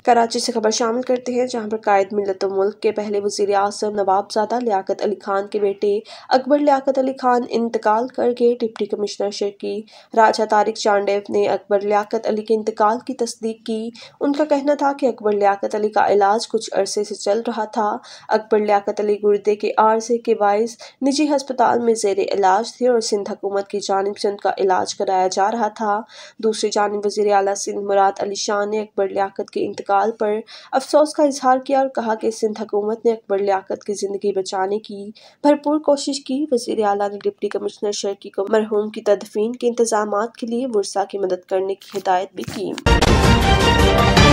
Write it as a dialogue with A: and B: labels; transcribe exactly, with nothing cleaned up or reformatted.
A: कराची से खबर शामिल करते हैं, जहां पर कायद मिल्लत मुल्क के पहले वज़ीर आज़म नवाबजादा लियाकत अली खान के बेटे अकबर लियाकत अली खान इंतकाल कर गए। डिप्टी कमिश्नर शर्की राजा तारिक चांडेव ने अकबर लियाकत अली के इंतकाल की तस्दीक की। उनका कहना था कि अकबर लियाकत अली का इलाज कुछ अरसे से चल रहा था। अकबर लियाकत अली गुर्दे के आर्जे के बाइस निजी अस्पताल में जेर इलाज थे और सिंध हुकूमत की जानिब से उनका इलाज कराया जा रहा था। दूसरी जानिब वज़ीर आला सिंध मुराद अली शाह ने अकबर लियाकत के इंतकाल पर अफसोस का इजहार किया और कहा कि सिंध हुकूमत ने अकबर लियाकत की जिंदगी बचाने की भरपूर कोशिश की। वज़ीर आला ने डिप्टी कमिश्नर शर्की को मरहूम की तदफीन के इंतजामात के लिए वर्सा की मदद करने की हिदायत भी की।